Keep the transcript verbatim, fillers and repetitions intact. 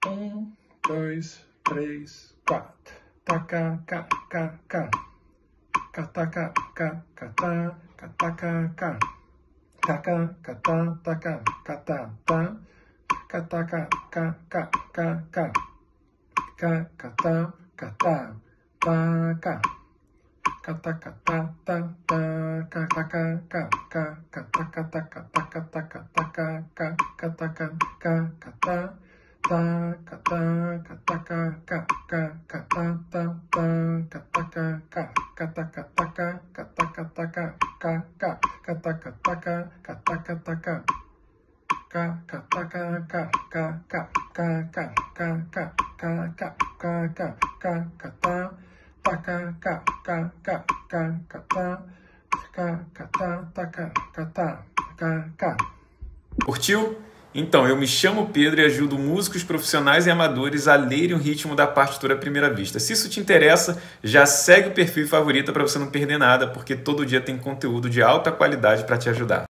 Um, dois, três, quatro. Taca, ca, ca, ca. Cataca, ca, catá, cataca, ca. Taca, catá, taca, catá, tá. Cataca, ca, ca, ca, ca. Ca, catá, catá, tá, ca. Cataca, tá, tá, tá, cataca, ca, ca, cataca, taca, taca, taca, taca, ca, cataca, ca, catá. Ta, cata, cataca, ca, ca, catá, ta, ta, cataca, ca, cataca, taca, cataca, taca, ca, ca, cataca, taca, cataca, taca, ca, cataca, ca, ca, ca, ca, ca, ca, ca, ca, ca, ca, ca, ca, catá, taca, ca, ca, ca, ca, catá, ca, catá, taca, catá, ca, ca. Curtiu? Então, eu me chamo Pedro e ajudo músicos profissionais e amadores a lerem o ritmo da partitura à primeira vista. Se isso te interessa, já segue o perfil favorito para você não perder nada, porque todo dia tem conteúdo de alta qualidade para te ajudar.